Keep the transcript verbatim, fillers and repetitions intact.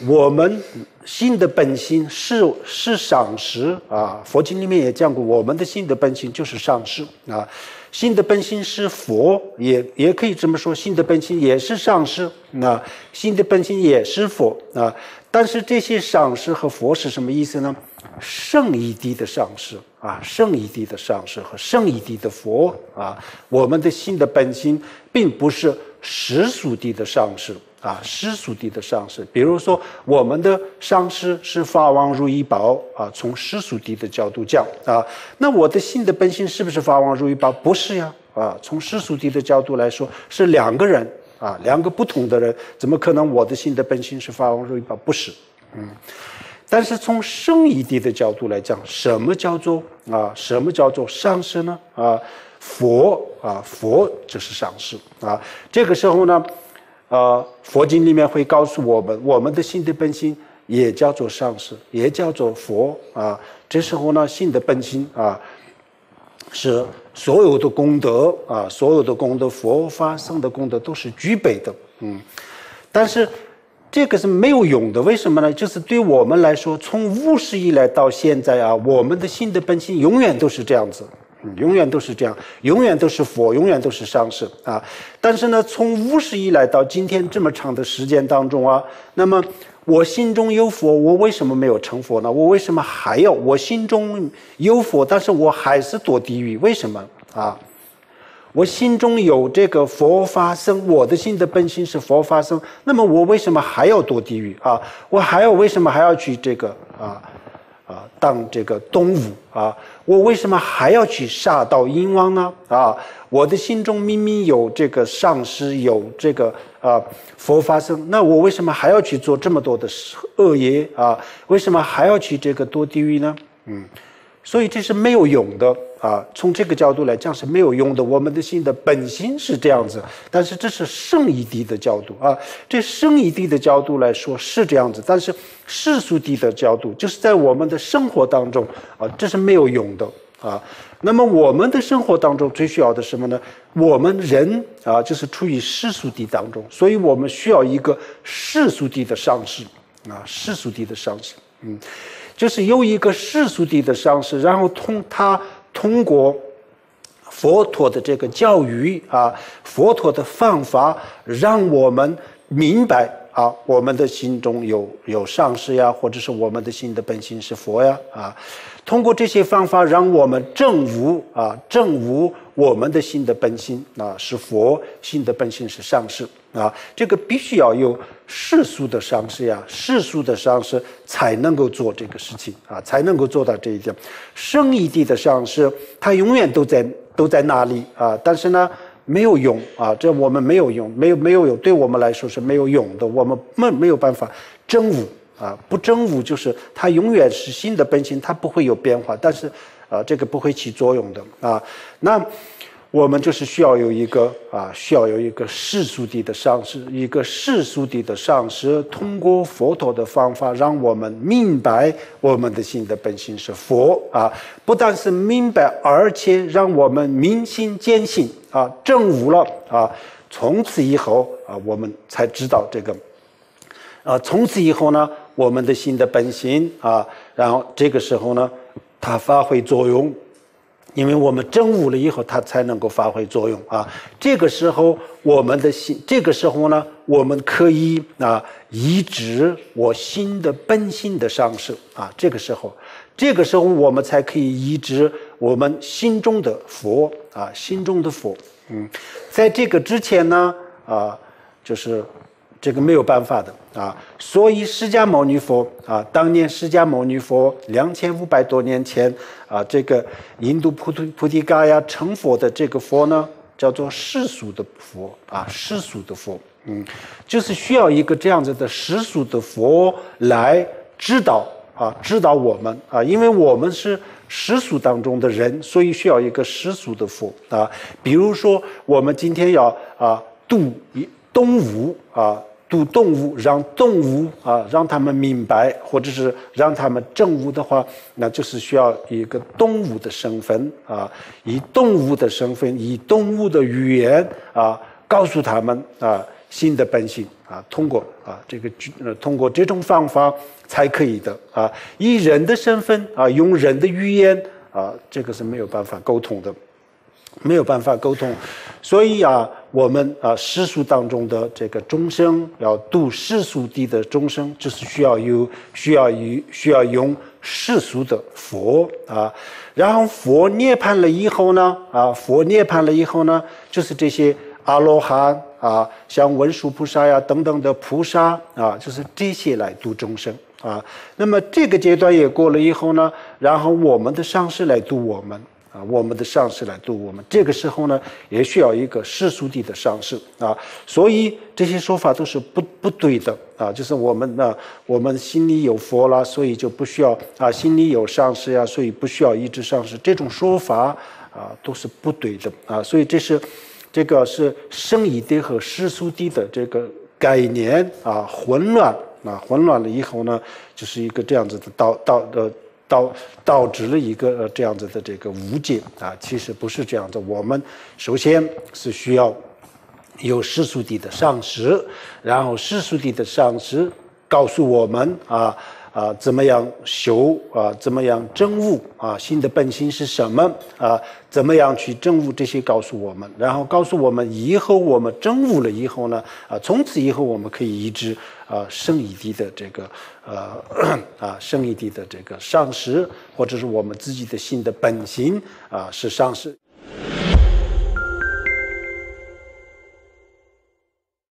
我们心的本性是是上师啊，佛经里面也讲过，我们的心的本性就是上师啊。心的本性是佛，也也可以这么说，心的本性也是上师啊，心的本性也是佛啊。但是这些上师和佛是什么意思呢？圣一地的上师啊，圣一地的上师和圣一地的佛啊，我们的心的本性并不是世俗地的上师啊，世俗地的上师。比如说，我们的上师是法王如意宝啊，从世俗地的角度讲啊，那我的心的本性是不是法王如意宝？不是呀啊，从世俗地的角度来说，是两个人啊，两个不同的人，怎么可能我的心的本性是法王如意宝？不是，嗯。但是从圣义地的角度来讲，什么叫做啊？什么叫做上师呢？啊，佛啊，佛就是上师啊。这个时候呢，呃，佛经里面会告诉我们，我们的心的本性也叫做上师，也叫做佛啊。这时候呢，心的本性啊，是所有的功德啊，所有的功德，佛法僧的功德都是具备的，嗯。但是这个是没有用的，为什么呢？就是对我们来说，从无始以来到现在啊，我们的心的本性永远都是这样子，嗯，永远都是这样，永远都是佛，永远都是上师啊。但是呢，从无始以来到今天这么长的时间当中啊，那么我心中有佛，我为什么没有成佛呢？我为什么还要我心中有佛，但是我还是堕地狱？为什么啊？我心中有这个佛法僧，我的心的本性是佛法僧，那么我为什么还要堕地狱啊？我还要为什么还要去这个啊啊当这个动物啊？我为什么还要去杀盗淫妄呢？啊，我的心中明明有这个上师，有这个啊佛法僧，那我为什么还要去做这么多的恶业啊？为什么还要去这个堕地狱呢？嗯。所以这是没有用的啊！从这个角度来讲是没有用的。我们的心的本心是这样子，但是这是圣义地的角度啊。这圣义地的角度来说是这样子，但是世俗地的角度，就是在我们的生活当中啊，这是没有用的啊。那么我们的生活当中最需要的什么呢？我们人啊，就是处于世俗地当中，所以我们需要一个世俗地的上师啊，世俗地的上师，嗯。就是有一个世俗地的上师，然后通他通过佛陀的这个教育啊，佛陀的方法，让我们明白啊，我们的心中有有上师呀，或者是我们的心的本性是佛呀啊。通过这些方法，让我们证悟啊，证悟我们的心的本性啊是佛，心的本性是上师啊。这个必须要有世俗的上师呀，世俗的上师才能够做这个事情啊，才能够做到这一点。圣义地的上师，他永远都在都在那里啊，但是呢没有用啊，这我们没有用，没有没有用，对我们来说是没有用的，我们没没有办法证悟。啊，不证悟就是它永远是新的本性，它不会有变化，但是啊，这个不会起作用的啊。那我们就是需要有一个啊，需要有一个世俗地的上师，一个世俗地的上师，通过佛陀的方法，让我们明白我们的心的本性是佛啊，不但是明白，而且让我们明心见性啊，证悟了啊，从此以后啊，我们才知道这个。啊，从此以后呢，我们的心的本性啊，然后这个时候呢，它发挥作用，因为我们证悟了以后，它才能够发挥作用啊。这个时候，我们的心，这个时候呢，我们可以啊移植我心的本性的上师啊。这个时候，这个时候我们才可以移植我们心中的佛啊，心中的佛。嗯，在这个之前呢，啊，就是。这个没有办法的啊，所以释迦牟尼佛啊，当年释迦牟尼佛两千五百多年前啊，这个印度菩提菩提伽耶成佛的这个佛呢，叫做世俗的佛啊，世俗的佛，嗯，就是需要一个这样子的世俗的佛来指导啊，指导我们啊，因为我们是世俗当中的人，所以需要一个世俗的佛啊。比如说，我们今天要啊度一。动物啊，度动物，让动物啊，让他们明白，或者是让他们证悟的话，那就是需要一个动物的身份啊，以动物的身份，以动物的语言啊，告诉他们啊， 新的本性啊，通过啊这个呃通过这种方法才可以的啊，以人的身份啊，用人的语言啊，这个是没有办法沟通的。没有办法沟通，所以啊，我们啊世俗当中的这个众生要度世俗谛的众生，就是需要有需要有需要用世俗的佛啊，然后佛涅槃了以后呢，啊佛涅槃了以后呢，就是这些阿罗汉啊，像文殊菩萨呀等等的菩萨啊，就是这些来度众生啊。那么这个阶段也过了以后呢，然后我们的上师来度我们。啊，我们的上师来度我们，这个时候呢，也需要一个世俗谛的上师啊，所以这些说法都是不不对的啊，就是我们呢，我们心里有佛了，所以就不需要啊，心里有上师呀，所以不需要依止上师，这种说法啊都是不对的啊，所以这是这个是圣义谛和世俗谛的这个概念啊混乱啊，混乱了以后呢，就是一个这样子的道道的。导导致了一个呃这样子的这个误解啊，其实不是这样的。我们首先是需要有世俗谛的上师，然后世俗谛的上师告诉我们啊啊怎么样修啊，怎么样证悟啊，心的本性是什么啊，怎么样去证悟，这些告诉我们，然后告诉我们以后我们证悟了以后呢啊，从此以后我们可以依止啊圣义谛的这个呃啊圣义谛的这个上师，或者是我们自己的心的本性啊是上师。